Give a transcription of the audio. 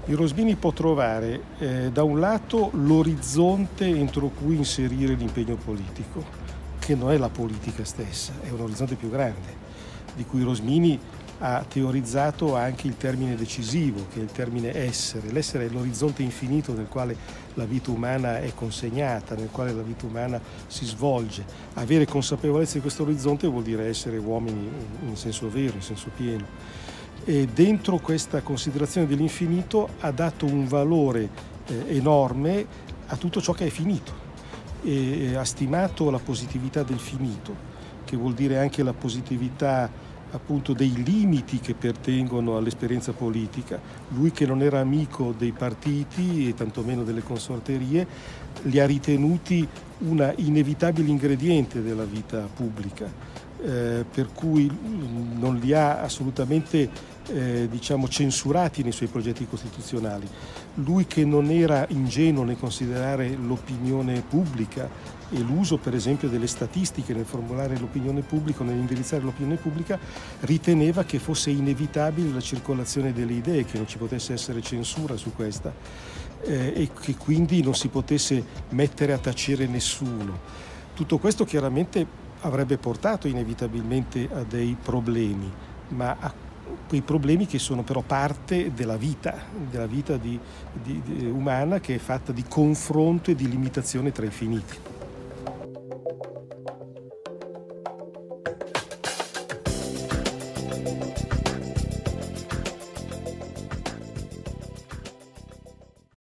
Il Rosmini può trovare da un lato l'orizzonte entro cui inserire l'impegno politico, che non è la politica stessa, è un orizzonte più grande, di cui Rosmini ha teorizzato anche il termine decisivo, che è il termine essere. L'essere è l'orizzonte infinito nel quale la vita umana è consegnata, nel quale la vita umana si svolge. Avere consapevolezza di questo orizzonte vuol dire essere uomini in senso vero, in senso pieno. E dentro questa considerazione dell'infinito ha dato un valore enorme a tutto ciò che è finito e ha stimato la positività del finito, che vuol dire anche la positività appunto dei limiti che pertengono all'esperienza politica. Lui, che non era amico dei partiti e tantomeno delle consorterie, li ha ritenuti una inevitabile ingrediente della vita pubblica, per cui non li ha assolutamente censurati nei suoi progetti costituzionali. Lui, che non era ingenuo nel considerare l'opinione pubblica e l'uso per esempio delle statistiche nel formulare l'opinione pubblica, nell'indirizzare l'opinione pubblica, riteneva che fosse inevitabile la circolazione delle idee, che non ci potesse essere censura su questa e che quindi non si potesse mettere a tacere nessuno. Tutto questo chiaramente avrebbe portato inevitabilmente a dei problemi, ma a quei problemi che sono però parte della vita umana, che è fatta di confronto e di limitazione tra i finiti.